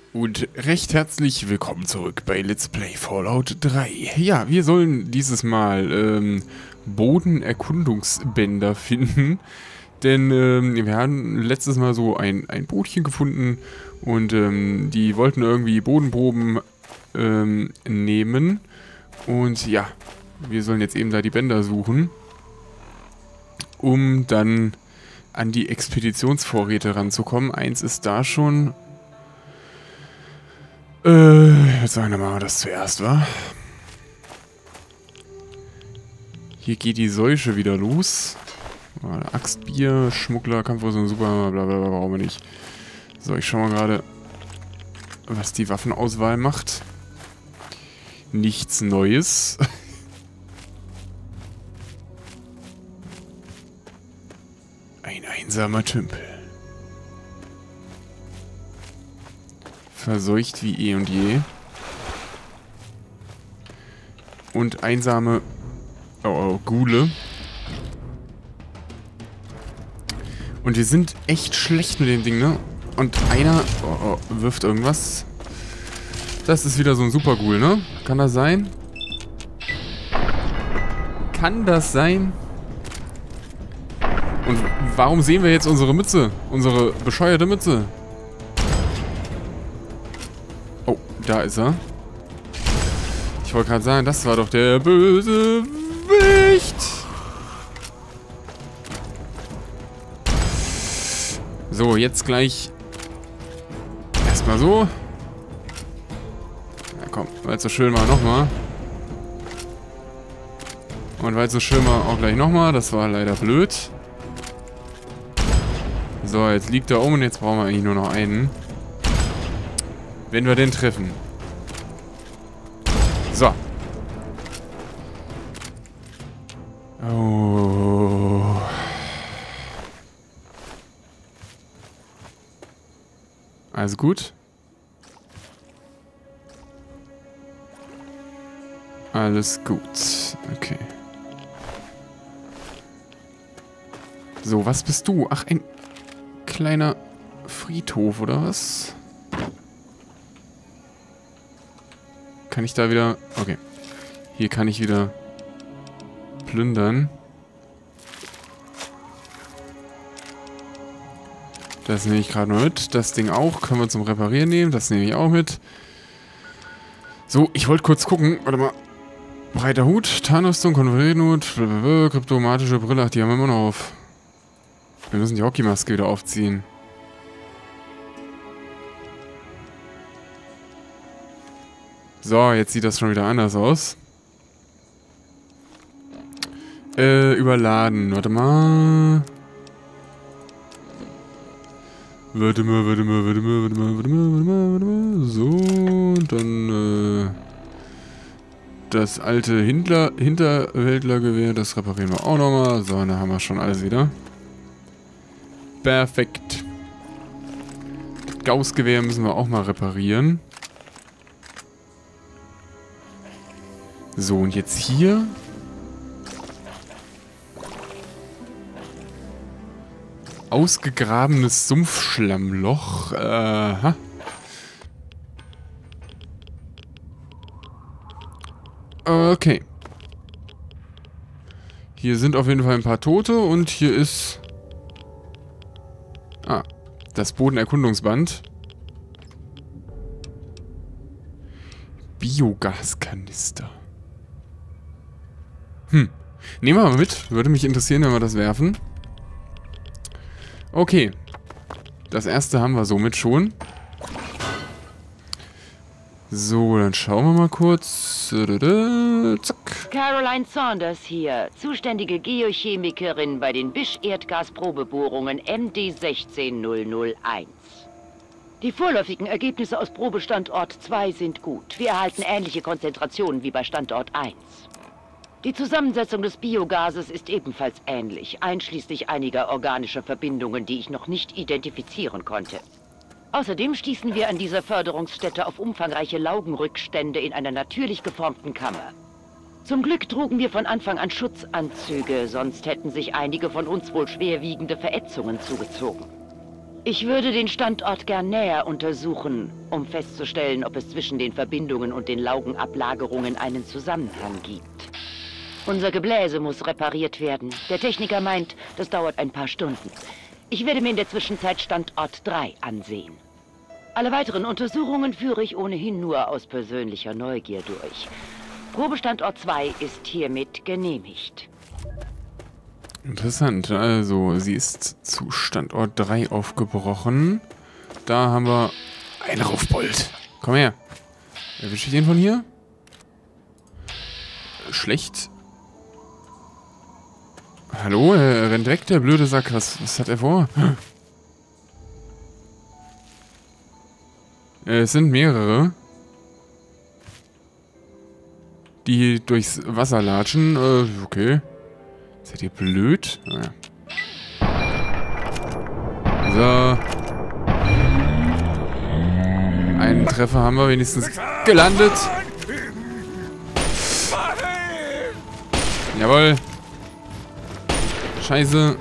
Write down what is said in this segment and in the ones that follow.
Und recht herzlich willkommen zurück bei Let's Play Fallout 3. Ja, wir sollen dieses Mal Bodenerkundungsbänder finden, denn wir haben letztes Mal so ein Bootchen gefunden und die wollten irgendwie Bodenproben nehmen und ja, wir sollen jetzt eben da die Bänder suchen, um dann an die Expeditionsvorräte ranzukommen. Eins ist da schon. Jetzt sagen wir mal das zuerst, wa? Hier geht die Seuche wieder los. Axtbier, Schmuggler, Kampfrüstung, super, bla bla bla, brauchen wir nicht. So, ich schau mal gerade, was die Waffenauswahl macht. Nichts Neues. Ein einsamer Tümpel. Verseucht wie eh und je. Und einsame Ghule. Und wir sind echt schlecht mit dem Ding, ne? Und einer wirft irgendwas. Das ist wieder so ein Super-Ghoul, ne? Kann das sein? Kann das sein? Und warum sehen wir jetzt unsere Mütze? Unsere bescheuerte Mütze? Oh, da ist er. Ich wollte gerade sagen, das war doch der Bösewicht. So, jetzt gleich erstmal so. Ja, komm, weil es so schön war, nochmal. Und weil es so schön war, auch gleich nochmal. Das war leider blöd. So, jetzt liegt er um und jetzt brauchen wir eigentlich nur noch einen. Wenn wir den treffen. So. Oh. Alles gut? Alles gut. Okay. So, was bist du? Ach, ein kleiner Friedhof, oder was? Kann ich da wieder... Okay. Hier kann ich wieder plündern. Das nehme ich gerade mal mit. Das Ding auch. Können wir zum Reparieren nehmen. Das nehme ich auch mit. So, ich wollte kurz gucken. Warte mal. Breiter Hut, Tarnrüstung, Konvertierhut, kryptomatische Brille. Ach, die haben wir immer noch auf. Wir müssen die Hockeymaske wieder aufziehen. So, jetzt sieht das schon wieder anders aus. Überladen. Warte mal. Warte mal. So, dann, das alte Hinterwäldlergewehr, das reparieren wir auch nochmal. So, dann haben wir schon alles wieder. Perfekt. Das Gaussgewehr müssen wir auch mal reparieren. So, und jetzt hier. Ausgegrabenes Sumpfschlammloch. Aha. Okay. Hier sind auf jeden Fall ein paar Tote und hier ist... Ah, das Bodenerkundungsband. Biogaskanister. Nehmen wir mal mit. Würde mich interessieren, wenn wir das werfen. Okay. Das erste haben wir somit schon. So, dann schauen wir mal kurz. Zack. Caroline Saunders hier, zuständige Geochemikerin bei den Bisch-Erdgasprobebohrungen MD 16001. Die vorläufigen Ergebnisse aus Probestandort 2 sind gut. Wir erhalten ähnliche Konzentrationen wie bei Standort 1. Die Zusammensetzung des Biogases ist ebenfalls ähnlich, einschließlich einiger organischer Verbindungen, die ich noch nicht identifizieren konnte. Außerdem stießen wir an dieser Förderungsstätte auf umfangreiche Laugenrückstände in einer natürlich geformten Kammer. Zum Glück trugen wir von Anfang an Schutzanzüge, sonst hätten sich einige von uns wohl schwerwiegende Verätzungen zugezogen. Ich würde den Standort gern näher untersuchen, um festzustellen, ob es zwischen den Verbindungen und den Laugenablagerungen einen Zusammenhang gibt. Unser Gebläse muss repariert werden. Der Techniker meint, das dauert ein paar Stunden. Ich werde mir in der Zwischenzeit Standort 3 ansehen. Alle weiteren Untersuchungen führe ich ohnehin nur aus persönlicher Neugier durch. Probestandort 2 ist hiermit genehmigt. Interessant. Also, sie ist zu Standort 3 aufgebrochen. Da haben wir einen Raufbold. Komm her. Erwische ich den von hier? Schlecht. Hallo? Er rennt weg, der blöde Sack. Was hat er vor? Es sind mehrere, die durchs Wasser latschen. Okay. Seid ihr blöd? Naja. So. Einen Treffer haben wir wenigstens gelandet. Jawohl. Scheiße.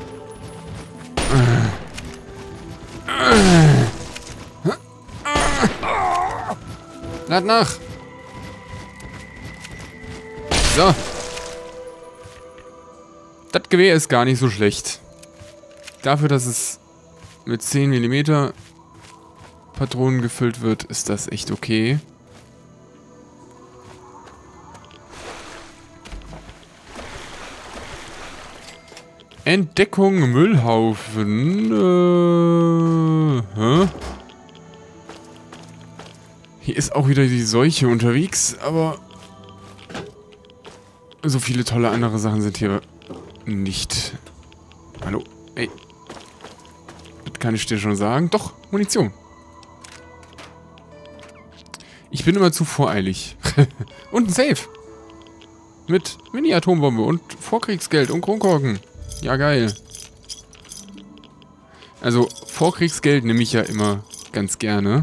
Lad nach. So. Das Gewehr ist gar nicht so schlecht. Dafür, dass es mit 10 mm Patronen gefüllt wird, ist das echt okay. Entdeckung Müllhaufen. Hier ist auch wieder die Seuche unterwegs, aber so viele tolle andere Sachen sind hier nicht. Hallo? Ey. Das kann ich dir schon sagen. Doch, Munition. Ich bin immer zu voreilig. Und ein Safe. Mit Mini-Atombombe und Vorkriegsgeld und Kronkorken. Ja, geil. Also, Vorkriegsgeld nehme ich ja immer ganz gerne.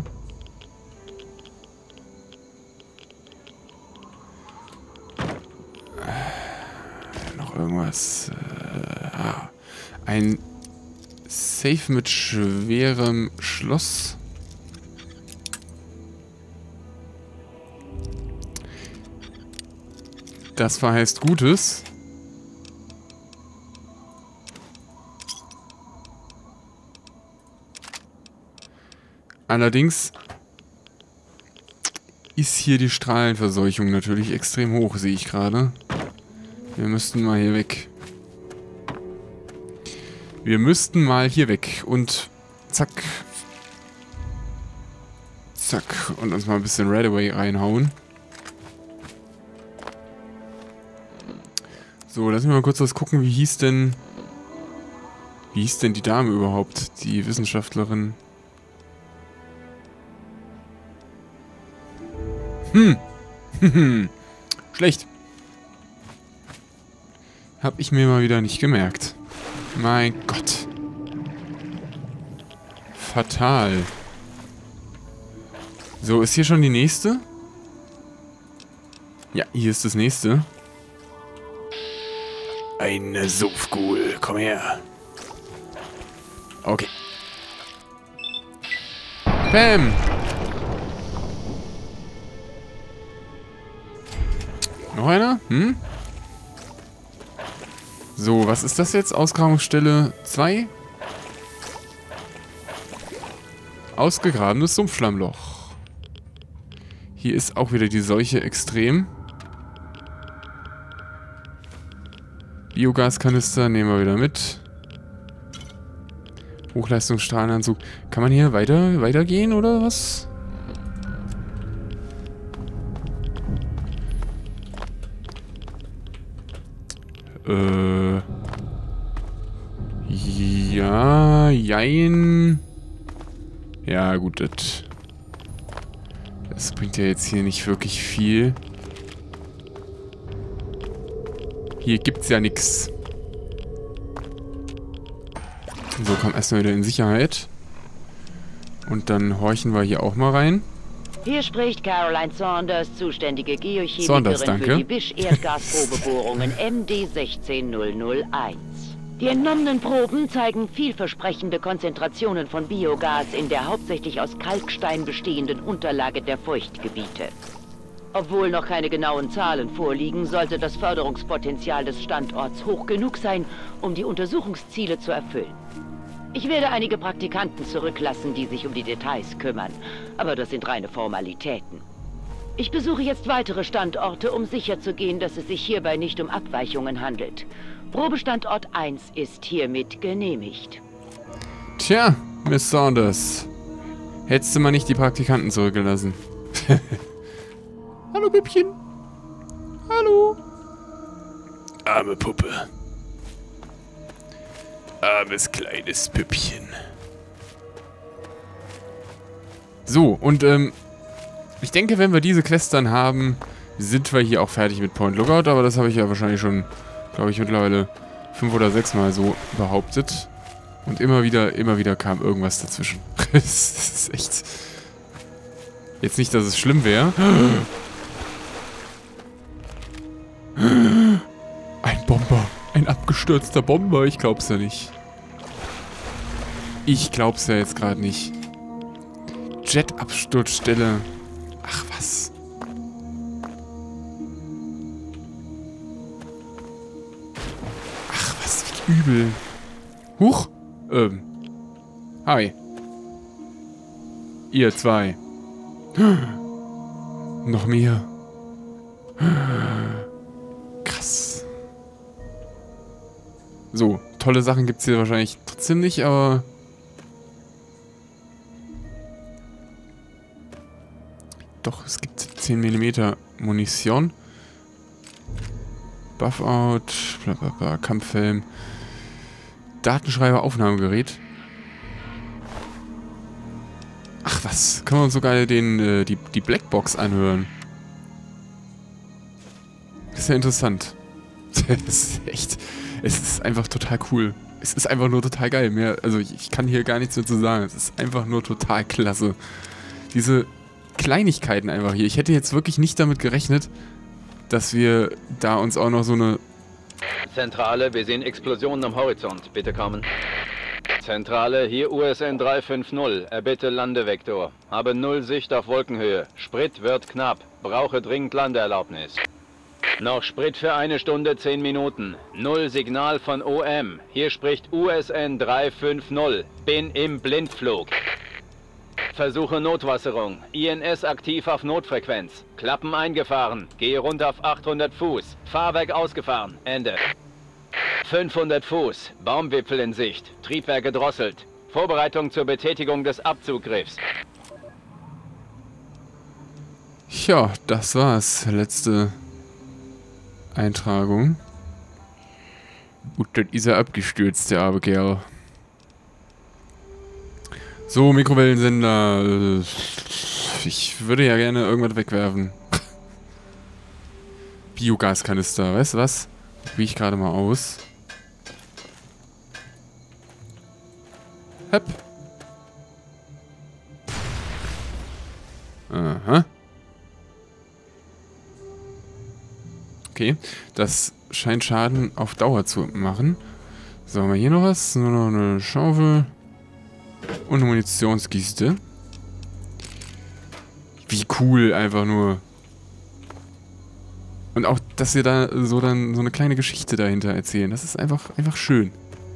Noch irgendwas. Ein Safe mit schwerem Schloss. Das verheißt Gutes. Allerdings ist hier die Strahlenverseuchung natürlich extrem hoch, sehe ich gerade. Wir müssten mal hier weg. Wir müssten mal hier weg. Und zack. Zack. Und uns mal ein bisschen Redaway reinhauen. So, lass mich mal kurz was gucken. Wie hieß denn die Dame überhaupt? Die Wissenschaftlerin. Schlecht. Hab ich mir mal wieder nicht gemerkt. Mein Gott. Fatal. So, ist hier schon die nächste? Ja, hier ist das nächste. Eine Sumpfghoul. Komm her. Okay. Bam. Noch einer? So, was ist das jetzt? Ausgrabungsstelle 2. Ausgegrabenes Sumpfschlammloch. Hier ist auch wieder die Seuche extrem. Biogaskanister nehmen wir wieder mit. Hochleistungsstrahlenanzug. Kann man hier weitergehen oder was? Ja, jein. Ja, gut, das bringt ja jetzt hier nicht wirklich viel. Hier gibt's ja nichts. So, komm erstmal wieder in Sicherheit. Und dann horchen wir hier auch mal rein. Hier spricht Caroline Saunders, zuständige Geochemikerin für die Bisch-Erdgasprobebohrungen MD16001. Die entnommenen Proben zeigen vielversprechende Konzentrationen von Biogas in der hauptsächlich aus Kalkstein bestehenden Unterlage der Feuchtgebiete. Obwohl noch keine genauen Zahlen vorliegen, sollte das Förderungspotenzial des Standorts hoch genug sein, um die Untersuchungsziele zu erfüllen. Ich werde einige Praktikanten zurücklassen, die sich um die Details kümmern, aber das sind reine Formalitäten. Ich besuche jetzt weitere Standorte, um sicherzugehen, dass es sich hierbei nicht um Abweichungen handelt. Probestandort 1 ist hiermit genehmigt. Tja, Miss Saunders. Hättest du mal nicht die Praktikanten zurückgelassen. Hallo, Püppchen. Hallo. Arme Puppe. Armes kleines Püppchen. So, und ich denke, wenn wir diese Quest dann haben, sind wir hier auch fertig mit Point Lookout. Aber das habe ich ja wahrscheinlich schon, glaube ich, mittlerweile 5 oder 6 Mal so behauptet. Und immer wieder kam irgendwas dazwischen. Das ist echt... Jetzt nicht, dass es schlimm wäre. Ein Bomber. Ein abgestürzter Bomber. Ich glaub's ja nicht. Ich glaub's ja jetzt gerade nicht. Jet-Absturzstelle. Ach was. Ach was, wie übel. Huch. Hi. Ihr zwei. Noch mehr. Krass. So, tolle Sachen gibt's hier wahrscheinlich trotzdem nicht, aber... Doch, es gibt 10 mm Munition. Buff-Out, blablabla, Kampfhelm. Datenschreiber, Aufnahmegerät. Ach was, können wir uns sogar die Blackbox anhören. Das ist ja interessant. Das ist echt... Es ist einfach total cool. Es ist einfach nur total geil. Also ich kann hier gar nichts mehr zu sagen. Es ist einfach nur total klasse. Diese Kleinigkeiten einfach hier. Ich hätte jetzt wirklich nicht damit gerechnet, dass wir da uns auch noch so eine... Zentrale, wir sehen Explosionen am Horizont. Bitte kommen. Zentrale, hier USN 350. Erbitte Landevektor. Habe null Sicht auf Wolkenhöhe. Sprit wird knapp. Brauche dringend Landeerlaubnis. Noch Sprit für 1 Stunde 10 Minuten. Null Signal von OM. Hier spricht USN 350. Bin im Blindflug. Versuche Notwasserung. INS aktiv auf Notfrequenz. Klappen eingefahren. Gehe runter auf 800 Fuß. Fahrwerk ausgefahren. Ende. 500 Fuß. Baumwipfel in Sicht. Triebwerk gedrosselt. Vorbereitung zur Betätigung des Abzuggriffs. Ja, das war's. Letzte Eintragung. Gut, dann ist er abgestürzt, der arme Kerl. So, Mikrowellensender. Ich würde ja gerne irgendwas wegwerfen. Biogaskanister, weißt du was? Probiere ich gerade mal aus. Hopp. Aha. Okay, das scheint Schaden auf Dauer zu machen. So, haben wir hier noch was? Nur noch eine Schaufel. Und eine Munitionskiste. Wie cool, einfach nur. Und auch, dass wir da so eine kleine Geschichte dahinter erzählen. Das ist einfach schön.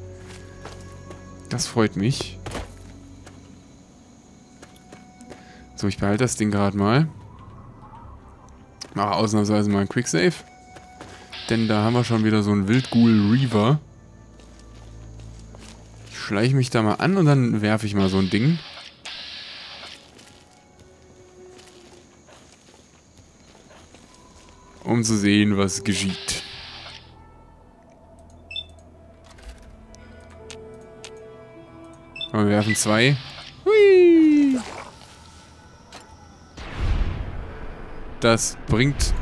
Das freut mich. So, ich behalte das Ding gerade mal. Mache ausnahmsweise mal ein Quicksave. Denn da haben wir schon wieder so einen Wildghoul Reaver. Ich schleiche mich da mal an und dann werfe ich mal so ein Ding. Um zu sehen, was geschieht. Und wir werfen 2. Hui! Das bringt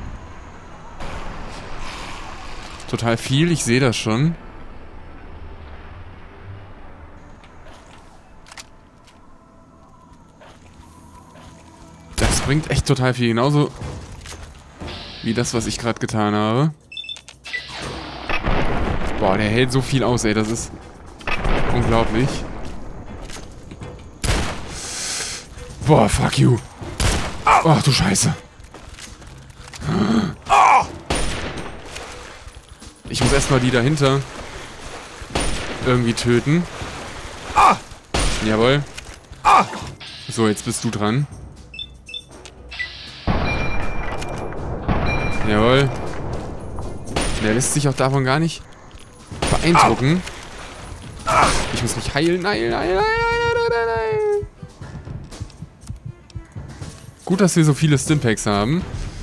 total viel, ich sehe das schon. Das bringt echt total viel, genauso wie das, was ich gerade getan habe. Boah, der hält so viel aus, ey. Das ist unglaublich. Boah, fuck you. Ach du Scheiße. Ich muss erstmal die dahinter irgendwie töten. Jawohl. So, jetzt bist du dran. Jawohl. Der lässt sich auch davon gar nicht beeindrucken. Ich muss mich heilen. Nein. Gut, dass wir so viele Stimpaks haben.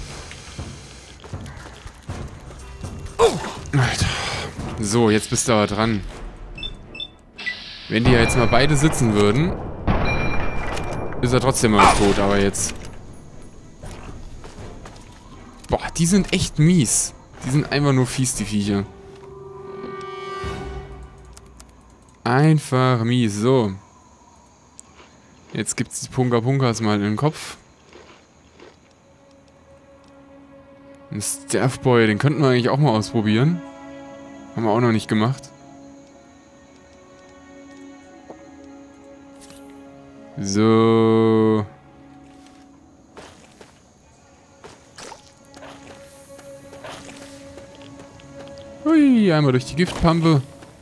Alter. So, jetzt bist du aber dran. Wenn die ja jetzt mal beide sitzen würden, ist er trotzdem mal tot, aber jetzt... Boah, die sind echt mies. Die sind einfach nur fies, die Viecher. Einfach mies. So. Jetzt gibt's die Punka-Punkas mal in den Kopf. Ein Staffboy, den könnten wir eigentlich auch mal ausprobieren. Haben wir auch noch nicht gemacht. So. Hui, einmal durch die Giftpampe.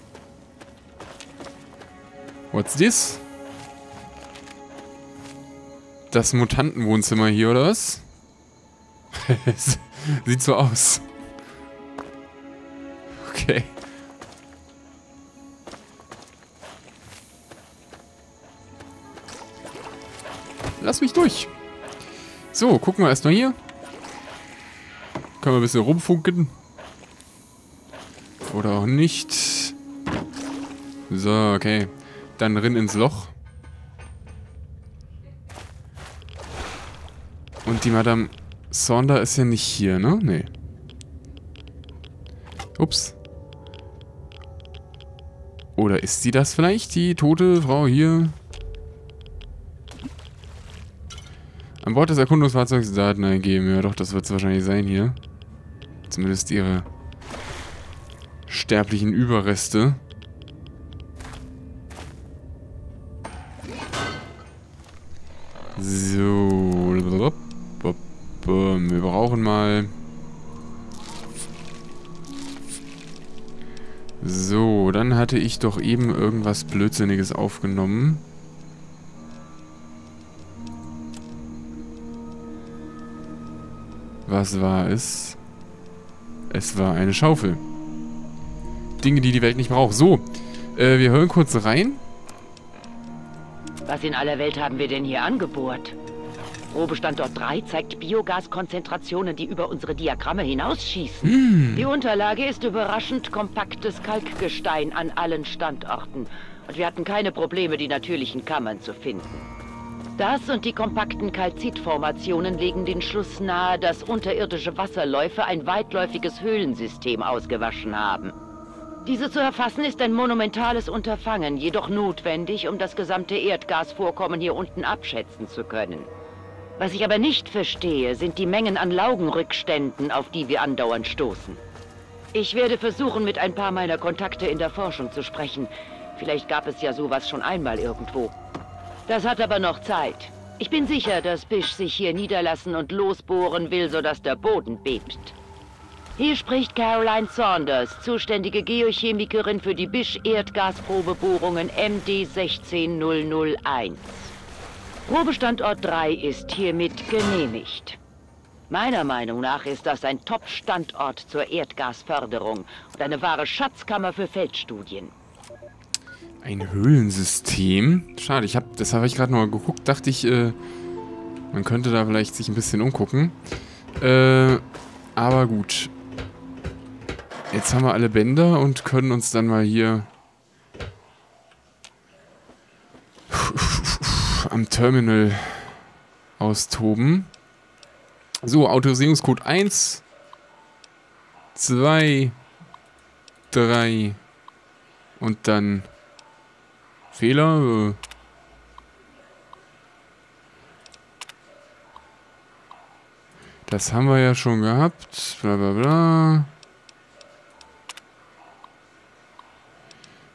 What's this? Das Mutantenwohnzimmer hier, oder was? Sieht so aus. Okay. Lass mich durch. So, gucken wir erstmal hier. Können wir ein bisschen rumfunken. Oder auch nicht. So, okay. Dann rin ins Loch. Und die Madame Sonder ist ja nicht hier, ne? Nee. Ups. Oder ist sie das vielleicht, die tote Frau hier? An Bord des Erkundungsfahrzeugs Daten eingeben. Ja doch, das wird es wahrscheinlich sein hier. Zumindest ihre sterblichen Überreste. So. Wir brauchen mal... So, dann hatte ich doch eben irgendwas Blödsinniges aufgenommen. Was war es? Es war eine Schaufel. Dinge, die die Welt nicht braucht. So, wir hören kurz rein. Was in aller Welt haben wir denn hier angebohrt? Probestandort 3 zeigt Biogaskonzentrationen, die über unsere Diagramme hinausschießen. Die Unterlage ist überraschend kompaktes Kalkgestein an allen Standorten. Und wir hatten keine Probleme, die natürlichen Kammern zu finden. Das und die kompakten Kalzitformationen legen den Schluss nahe, dass unterirdische Wasserläufe ein weitläufiges Höhlensystem ausgewaschen haben. Diese zu erfassen ist ein monumentales Unterfangen, jedoch notwendig, um das gesamte Erdgasvorkommen hier unten abschätzen zu können. Was ich aber nicht verstehe, sind die Mengen an Laugenrückständen, auf die wir andauernd stoßen. Ich werde versuchen, mit ein paar meiner Kontakte in der Forschung zu sprechen. Vielleicht gab es ja sowas schon einmal irgendwo. Das hat aber noch Zeit. Ich bin sicher, dass Bish sich hier niederlassen und losbohren will, sodass der Boden bebt. Hier spricht Caroline Saunders, zuständige Geochemikerin für die Bish-Erdgasprobebohrungen MD16001. Probestandort 3 ist hiermit genehmigt. Meiner Meinung nach ist das ein Top-Standort zur Erdgasförderung und eine wahre Schatzkammer für Feldstudien. Ein Höhlensystem? Schade, das habe ich gerade noch mal geguckt, dachte ich, man könnte da vielleicht sich ein bisschen umgucken. Aber gut. Jetzt haben wir alle Bänder und können uns dann mal hier am Terminal austoben. So, Autorisierungscode 1, 2, 3 und dann Fehler. Das haben wir ja schon gehabt. Bla bla bla.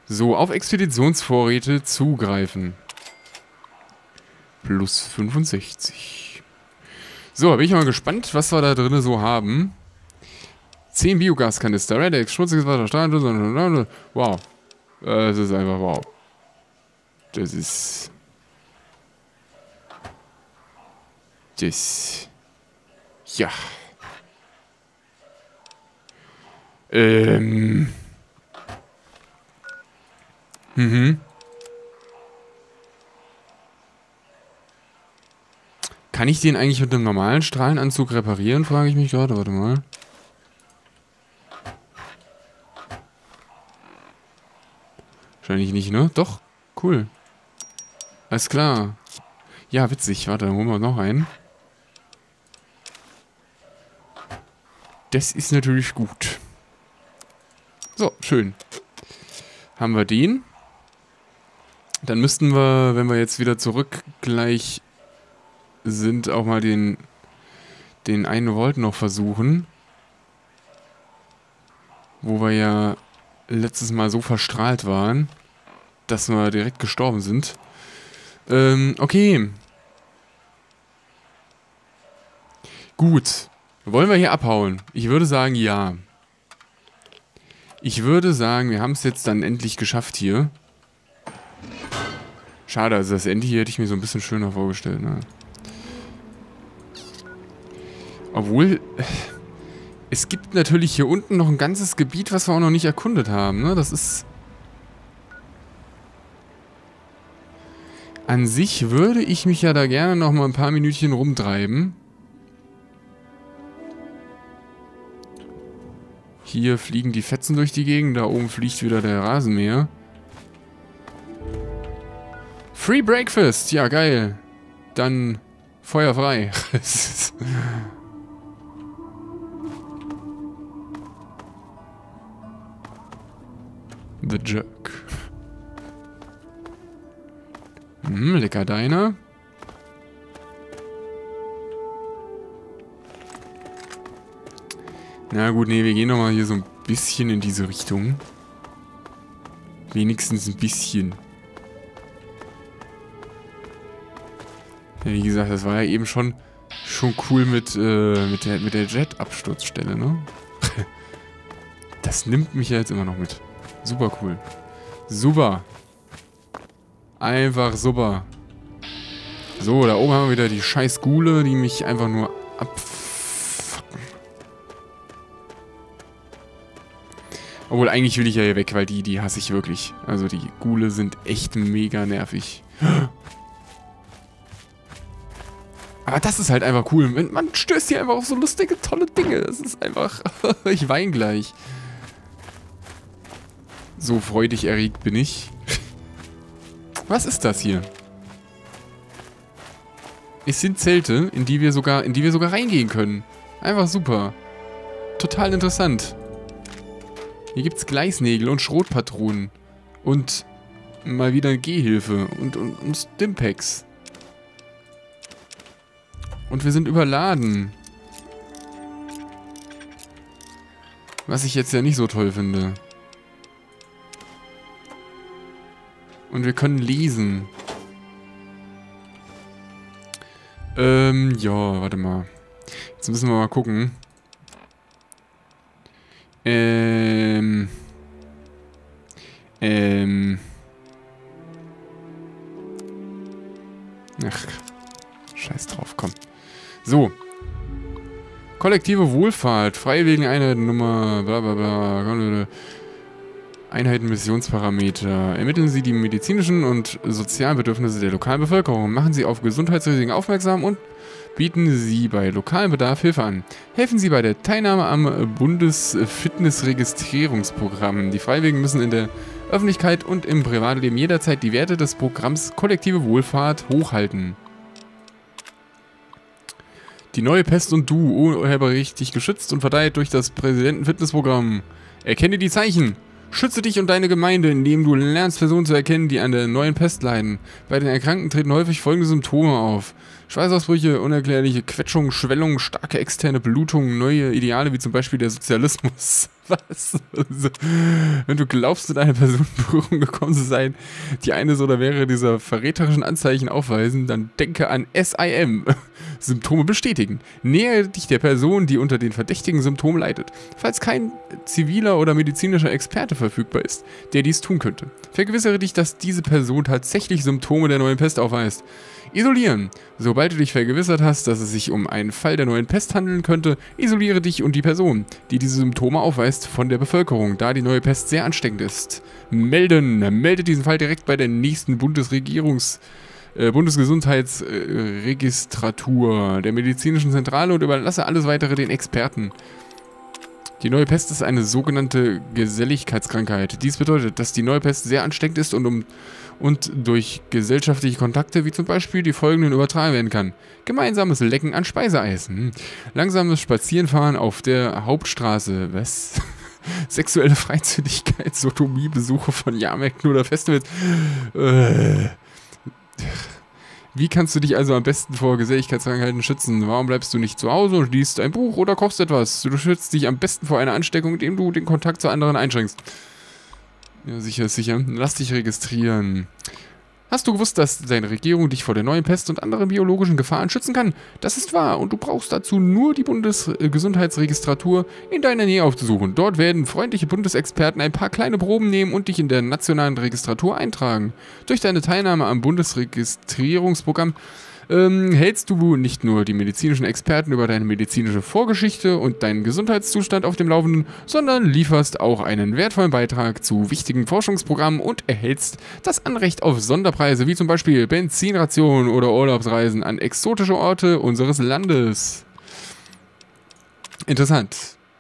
So, auf Expeditionsvorräte zugreifen. Plus 65. So, bin ich mal gespannt, was wir da drin so haben. 10 Biogaskanister, Redex, schmutziges Wasser, Stahl, wow. Das ist einfach wow. Das ist... Das... Ja. Kann ich den eigentlich mit einem normalen Strahlenanzug reparieren, frage ich mich gerade. Warte mal. Wahrscheinlich nicht, ne? Doch. Cool. Alles klar. Ja, witzig. Warte, dann holen wir noch einen. Das ist natürlich gut. So, schön. Haben wir den. Dann müssten wir, wenn wir jetzt wieder zurück gleich sind, auch mal den 1 Volt noch versuchen. Wo wir ja letztes Mal so verstrahlt waren, dass wir direkt gestorben sind. Okay. Gut. Wollen wir hier abhauen? Ich würde sagen, ja. Ich würde sagen, wir haben es jetzt dann endlich geschafft hier. Schade, also das Ende hier hätte ich mir so ein bisschen schöner vorgestellt, ne? Obwohl, es gibt natürlich hier unten noch ein ganzes Gebiet, was wir auch noch nicht erkundet haben, ne? Das ist... An sich würde ich mich ja da gerne noch mal ein paar Minütchen rumtreiben. Hier fliegen die Fetzen durch die Gegend, da oben fliegt wieder der Rasenmäher. Free Breakfast, ja geil. Dann Feuer frei. The Jerk. Lecker Diner. Na gut, nee, wir gehen nochmal hier so ein bisschen in diese Richtung. Wenigstens ein bisschen. Ja, wie gesagt, das war ja eben schon cool mit der Jet-Absturzstelle, ne? Das nimmt mich ja jetzt immer noch mit. Super cool. Super. Einfach super. So, da oben haben wir wieder die scheiß Gule, die mich einfach nur abfucken. Obwohl, eigentlich will ich ja hier weg, weil die hasse ich wirklich. Also die Gule sind echt mega nervig. Aber das ist halt einfach cool. Man stößt hier einfach auf so lustige, tolle Dinge. Das ist einfach... Ich weine gleich. So freudig erregt bin ich. Was ist das hier? Es sind Zelte, in die wir sogar reingehen können. Einfach super. Total interessant. Hier gibt's Gleisnägel und Schrotpatronen. Und mal wieder eine Gehhilfe. Und Stimpaks. Und wir sind überladen. Was ich jetzt ja nicht so toll finde. Und wir können lesen. Ja, warte mal. Jetzt müssen wir mal gucken. Ach, scheiß drauf, komm. So. Kollektive Wohlfahrt, Freiwilligeneinheiten Nummer, bla bla bla. Einheiten Missionsparameter. Ermitteln Sie die medizinischen und sozialen Bedürfnisse der lokalen Bevölkerung. Machen Sie auf Gesundheitsrisiken aufmerksam und bieten Sie bei lokalem Bedarf Hilfe an. Helfen Sie bei der Teilnahme am Bundesfitnessregistrierungsprogramm. Die Freiwilligen müssen in der Öffentlichkeit und im Privatleben jederzeit die Werte des Programms Kollektive Wohlfahrt hochhalten. Die neue Pest und Du, urheberrechtlich geschützt und verteilt durch das Präsidenten-Fitnessprogramm. Erkenne die Zeichen. Schütze dich und deine Gemeinde, indem du lernst, Personen zu erkennen, die an der neuen Pest leiden. Bei den Erkrankten treten häufig folgende Symptome auf. Schweißausbrüche, unerklärliche Quetschungen, Schwellungen, starke externe Blutungen, neue Ideale wie zum Beispiel der Sozialismus Was? Also, wenn du glaubst, in eine Person in Berührung gekommen zu sein, die eines oder mehrere dieser verräterischen Anzeichen aufweisen, dann denke an SIM. Symptome bestätigen. Nähere dich der Person, die unter den verdächtigen Symptomen leidet. Falls kein ziviler oder medizinischer Experte verfügbar ist, der dies tun könnte. Vergewissere dich, dass diese Person tatsächlich Symptome der neuen Pest aufweist. Isolieren. Sobald du dich vergewissert hast, dass es sich um einen Fall der neuen Pest handeln könnte, isoliere dich und die Person, die diese Symptome aufweist, von der Bevölkerung, da die neue Pest sehr ansteckend ist. Melden. Melde diesen Fall direkt bei der nächsten Bundesgesundheitsregistratur der medizinischen Zentrale und überlasse alles weitere den Experten. Die neue Pest ist eine sogenannte Geselligkeitskrankheit. Dies bedeutet, dass die neue Pest sehr ansteckend ist und durch gesellschaftliche Kontakte, wie zum Beispiel die folgenden, übertragen werden kann. Gemeinsames Lecken an Speiseeis. Langsames Spazierenfahren auf der Hauptstraße. Was? Sexuelle Freizügigkeit, Sodomie, Besuche von Jahrmärkten oder Festivals. Wie kannst du dich also am besten vor Geselligkeitskrankheiten schützen? Warum bleibst du nicht zu Hause und liest ein Buch oder kochst etwas? Du schützt dich am besten vor einer Ansteckung, indem du den Kontakt zu anderen einschränkst. Ja, sicher, sicher. Lass dich registrieren. Hast du gewusst, dass deine Regierung dich vor der neuen Pest und anderen biologischen Gefahren schützen kann? Das ist wahr und du brauchst dazu nur die Bundesgesundheitsregistratur in deiner Nähe aufzusuchen. Dort werden freundliche Bundesexperten ein paar kleine Proben nehmen und dich in der nationalen Registratur eintragen. Durch deine Teilnahme am Bundesregistrierungsprogramm hältst du nicht nur die medizinischen Experten über deine medizinische Vorgeschichte und deinen Gesundheitszustand auf dem Laufenden, sondern lieferst auch einen wertvollen Beitrag zu wichtigen Forschungsprogrammen und erhältst das Anrecht auf Sonderpreise, wie zum Beispiel Benzinrationen oder Urlaubsreisen an exotische Orte unseres Landes. Interessant.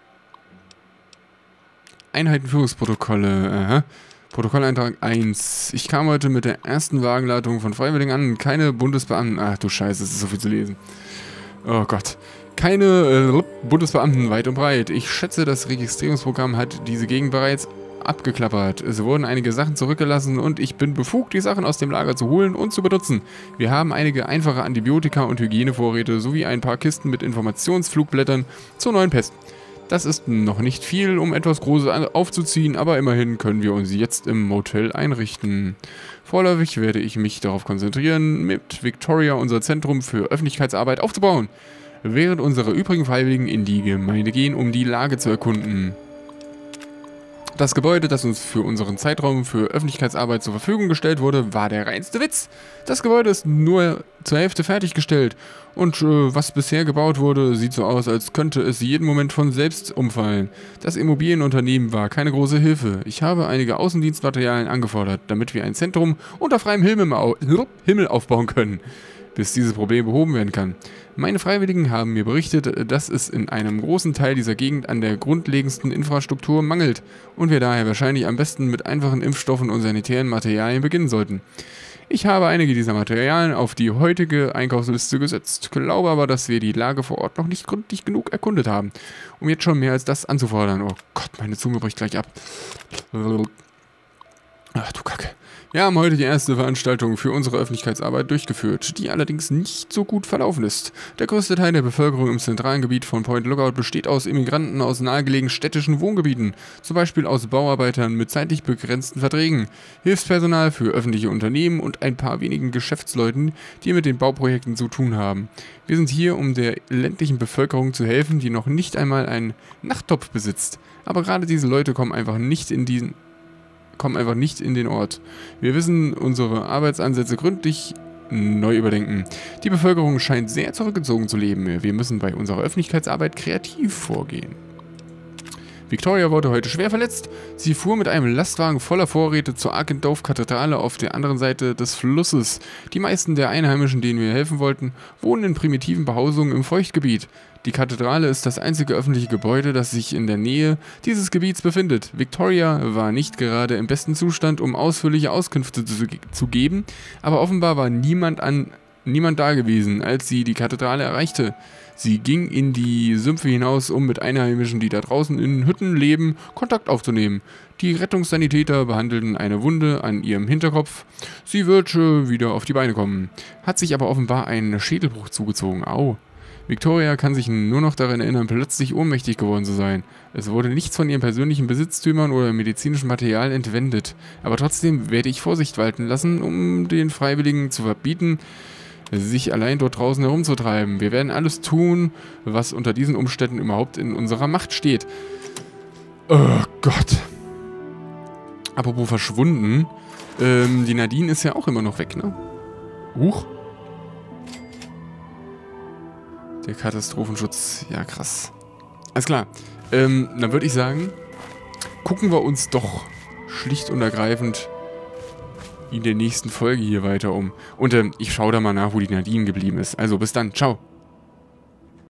Einheitenführungsprotokolle, aha. Protokolleintrag 1. Ich kam heute mit der ersten Wagenladung von Freiwilligen an. Keine Bundesbeamten. Ach du Scheiße, es ist so viel zu lesen. Oh Gott. Keine Bundesbeamten weit und breit. Ich schätze, das Registrierungsprogramm hat diese Gegend bereits abgeklappert. Es wurden einige Sachen zurückgelassen und ich bin befugt, die Sachen aus dem Lager zu holen und zu benutzen. Wir haben einige einfache Antibiotika und Hygienevorräte sowie ein paar Kisten mit Informationsflugblättern zur neuen Pest. Das ist noch nicht viel, um etwas Großes aufzuziehen, aber immerhin können wir uns jetzt im Motel einrichten. Vorläufig werde ich mich darauf konzentrieren, mit Victoria unser Zentrum für Öffentlichkeitsarbeit aufzubauen, während unsere übrigen Freiwilligen in die Gemeinde gehen, um die Lage zu erkunden. Das Gebäude, das uns für unseren Zeitraum für Öffentlichkeitsarbeit zur Verfügung gestellt wurde, war der reinste Witz. Das Gebäude ist nur zur Hälfte fertiggestellt und was bisher gebaut wurde, sieht so aus, als könnte es jeden Moment von selbst umfallen. Das Immobilienunternehmen war keine große Hilfe. Ich habe einige Außendienstmaterialien angefordert, damit wir ein Zentrum unter freiem Himmel aufbauen können, bis dieses Problem behoben werden kann. Meine Freiwilligen haben mir berichtet, dass es in einem großen Teil dieser Gegend an der grundlegendsten Infrastruktur mangelt und wir daher wahrscheinlich am besten mit einfachen Impfstoffen und sanitären Materialien beginnen sollten. Ich habe einige dieser Materialien auf die heutige Einkaufsliste gesetzt, glaube aber, dass wir die Lage vor Ort noch nicht gründlich genug erkundet haben, um jetzt schon mehr als das anzufordern. Oh Gott, meine Zunge bricht gleich ab. Ach du Kacke. Wir haben heute die erste Veranstaltung für unsere Öffentlichkeitsarbeit durchgeführt, die allerdings nicht so gut verlaufen ist. Der größte Teil der Bevölkerung im zentralen Gebiet von Point Lookout besteht aus Immigranten aus nahegelegenen städtischen Wohngebieten, zum Beispiel aus Bauarbeitern mit zeitlich begrenzten Verträgen, Hilfspersonal für öffentliche Unternehmen und ein paar wenigen Geschäftsleuten, die mit den Bauprojekten zu tun haben. Wir sind hier, um der ländlichen Bevölkerung zu helfen, die noch nicht einmal einen Nachttopf besitzt. Aber gerade diese Leute kommen einfach nicht in den Ort. Wir müssen unsere Arbeitsansätze gründlich neu überdenken. Die Bevölkerung scheint sehr zurückgezogen zu leben. Wir müssen bei unserer Öffentlichkeitsarbeit kreativ vorgehen. Victoria wurde heute schwer verletzt. Sie fuhr mit einem Lastwagen voller Vorräte zur Arkendorf-Kathedrale auf der anderen Seite des Flusses. Die meisten der Einheimischen, denen wir helfen wollten, wohnen in primitiven Behausungen im Feuchtgebiet. Die Kathedrale ist das einzige öffentliche Gebäude, das sich in der Nähe dieses Gebiets befindet. Victoria war nicht gerade im besten Zustand, um ausführliche Auskünfte zu geben, aber offenbar war niemand da gewesen, als sie die Kathedrale erreichte. Sie ging in die Sümpfe hinaus, um mit Einheimischen, die da draußen in Hütten leben, Kontakt aufzunehmen. Die Rettungssanitäter behandelten eine Wunde an ihrem Hinterkopf. Sie wird wieder auf die Beine kommen. Hat sich aber offenbar einen Schädelbruch zugezogen. Au. Victoria kann sich nur noch daran erinnern, plötzlich ohnmächtig geworden zu sein. Es wurde nichts von ihren persönlichen Besitztümern oder medizinischem Material entwendet. Aber trotzdem werde ich Vorsicht walten lassen, um den Freiwilligen zu verbieten, sich allein dort draußen herumzutreiben. Wir werden alles tun, was unter diesen Umständen überhaupt in unserer Macht steht. Oh Gott. Apropos verschwunden. Die Nadine ist ja auch immer noch weg, ne? Huch. Der Katastrophenschutz. Ja, krass. Alles klar. Dann würde ich sagen, gucken wir uns doch schlicht und ergreifend in der nächsten Folge hier weiter um. Und ich schaue da mal nach, wo die Nadine geblieben ist. Also bis dann. Ciao.